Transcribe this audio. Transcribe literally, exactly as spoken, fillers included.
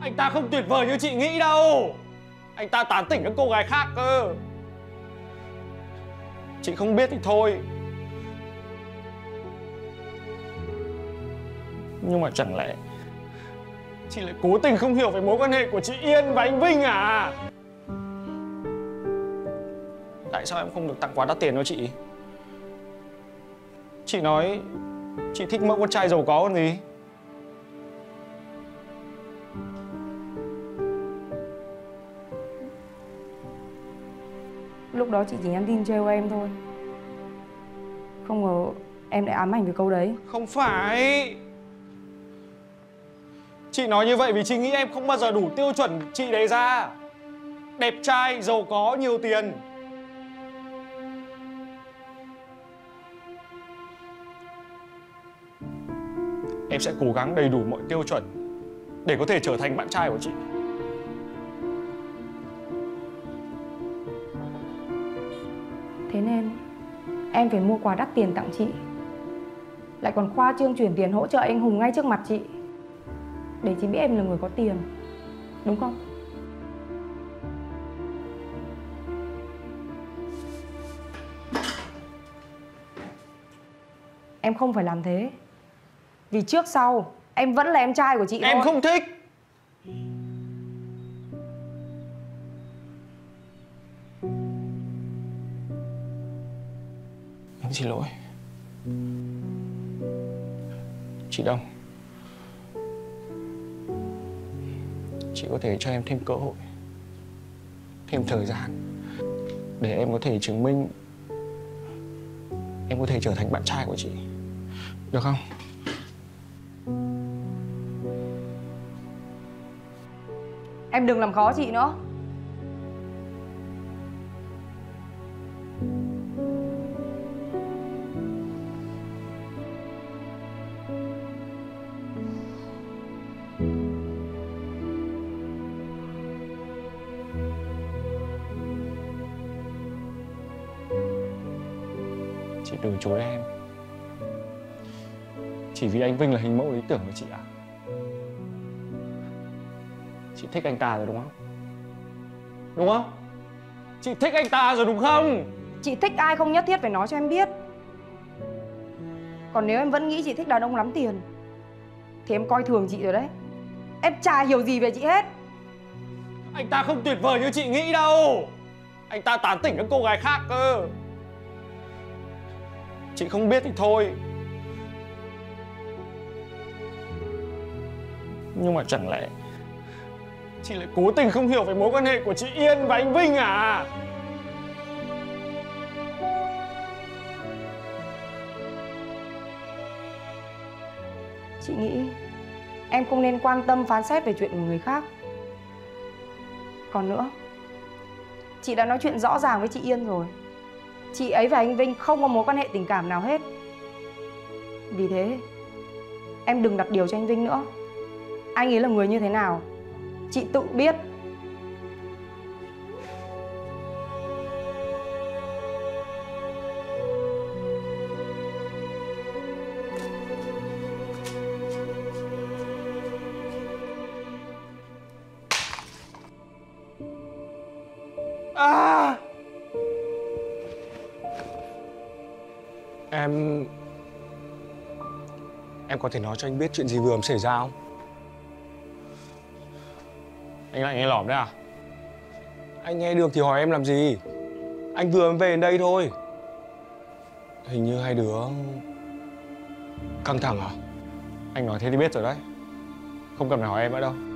Anh ta không tuyệt vời như chị nghĩ đâu. Anh ta tán tỉnh các cô gái khác cơ. Chị không biết thì thôi. Nhưng mà chẳng lẽ chị lại cố tình không hiểu về mối quan hệ của chị Yên và anh Vinh à? Tại sao em không được tặng quà đắt tiền cho chị? Chị nói chị thích mẫu con trai giàu có còn gì. Lúc đó chị chỉ nhắn tin trêu em thôi. Không ngờ em lại ám ảnh với câu đấy. Không phải. Chị nói như vậy vì chị nghĩ em không bao giờ đủ tiêu chuẩn chị đề ra. Đẹp trai, giàu có, nhiều tiền. Em sẽ cố gắng đầy đủ mọi tiêu chuẩn để có thể trở thành bạn trai của chị. Thế nên em phải mua quà đắt tiền tặng chị, lại còn khoa trương chuyển tiền hỗ trợ anh Hùng ngay trước mặt chị, để chị biết em là người có tiền, đúng không? Em không phải làm thế, vì trước sau em vẫn là em trai của chị thôi. Em không thích. Em xin lỗi. Chị Đông, chị có thể cho em thêm cơ hội, thêm thời gian để em có thể chứng minh em có thể trở thành bạn trai của chị, được không? Em đừng làm khó chị nữa. Chị từ chối em chỉ vì anh Vinh là hình mẫu lý tưởng của chị à? Chị thích anh ta rồi đúng không? Đúng không? Chị thích anh ta rồi đúng không? Chị thích ai không nhất thiết phải nói cho em biết. Còn nếu em vẫn nghĩ chị thích đàn ông lắm tiền thì em coi thường chị rồi đấy. Em chả hiểu gì về chị hết. Anh ta không tuyệt vời như chị nghĩ đâu. Anh ta tán tỉnh các cô gái khác cơ. Chị không biết thì thôi. Nhưng mà chẳng lẽ chị lại cố tình không hiểu về mối quan hệ của chị Yên và anh Vinh à? Chị nghĩ em không nên quan tâm phán xét về chuyện của người khác. Còn nữa, chị đã nói chuyện rõ ràng với chị Yên rồi. Chị ấy và anh Vinh không có mối quan hệ tình cảm nào hết. Vì thế em đừng đặt điều cho anh Vinh nữa. Anh ấy là người như thế nào chị tự biết. À! Em... Em có thể nói cho anh biết chuyện gì vừa mới xảy ra không? Anh lại nghe lỏm đấy à? Anh nghe được thì hỏi em làm gì? Anh vừa mới về đến đây thôi. Hình như hai đứa căng thẳng à? Anh nói thế thì biết rồi đấy. Không cần phải hỏi em nữa đâu.